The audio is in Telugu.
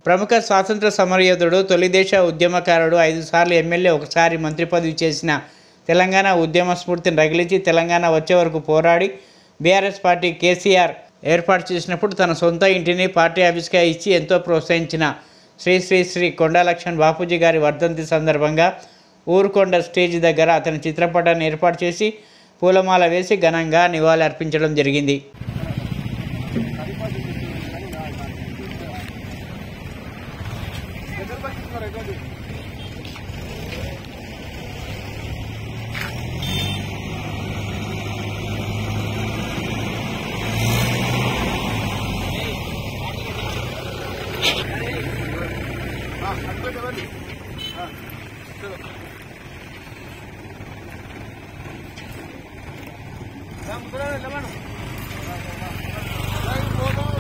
ప్రముఖ స్వాతంత్ర సమరయోధుడు, తొలి దేశ ఉద్యమకారుడు, 5 సార్లు ఎమ్మెల్యే, 1 సారి మంత్రి పదవి చేసిన తెలంగాణ ఉద్యమ స్ఫూర్తిని రగిలించి తెలంగాణ వచ్చే వరకు పోరాడి బీఆర్ఎస్ పార్టీ కేసీఆర్ ఏర్పాటు చేసినప్పుడు తన సొంత ఇంటిని పార్టీ ఆఫీస్గా ఇచ్చి ఎంతో ప్రోత్సహించిన శ్రీ శ్రీ శ్రీ కొండా లక్ష్మణ్ బాపూజీ గారి వర్ధంతి సందర్భంగా ఊరుకొండ స్టేజ్ దగ్గర అతని చిత్రపటాన్ని ఏర్పాటు చేసి పూలమాల వేసి ఘనంగా నివాళి అర్పించడం జరిగింది. La mano.